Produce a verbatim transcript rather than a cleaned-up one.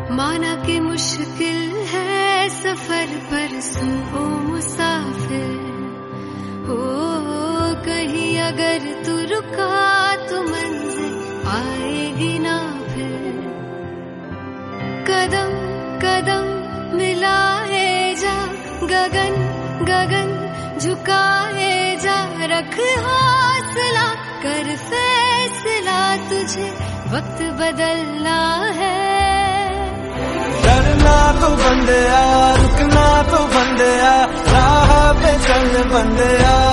माना कि मुश्किल है सफर पर सुन ओ मुसाफिर, ओ कहीं अगर तू रुका तो मंजिल आएगी ना फिर। कदम कदम मिलाए जा, गगन गगन झुकाए जा, रख हौसला कर फैसला, तुझे वक्त बदलना है। डरना तो बंदया, रुकना तो बंदया, राह पे चल बंदया।